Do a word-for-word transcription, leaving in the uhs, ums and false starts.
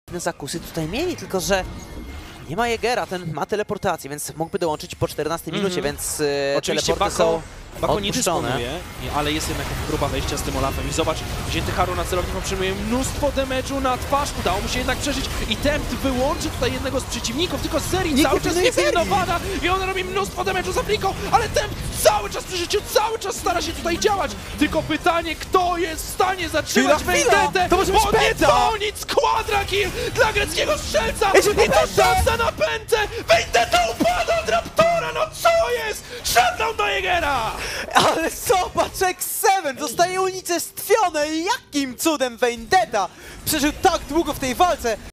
zakusy tutaj mieli, tylko że nie ma Jägera, ten ma teleportację, więc mógłby dołączyć po czternastej minucie, Mhm. więc e, Oczywiście teleporty Bako, są Bako nie odpuszczone. dysponuje, nie, ale jest jednak próba wejścia z tym Olafem i zobacz, wzięty Haru na celownik otrzymuje mnóstwo damage'u na twarz, udało mu się jednak przeżyć i Tempt wyłączy tutaj jednego z przeciwników, tylko Zeri Nie cały czas pilnuje jest Zeri. pilnowana i on robi mnóstwo damage'u za Fliko, ale Tempt cały czas przy życiu, cały czas stara się tutaj działać, tylko pytanie, kto jest w stanie zatrzymać Chwila, chwila! Vendetę, To może być bo nie Penta! to nic, quadra kill dla greckiego strzelca Ej, że i to Penta! szansa na Pentę, Vendetta upada od Raptora, no co jest? Shutdown do Jägera! Ale zobacz, X siedem zostaje unicestwione! Jakim cudem Vendetta przeżył tak długo w tej walce?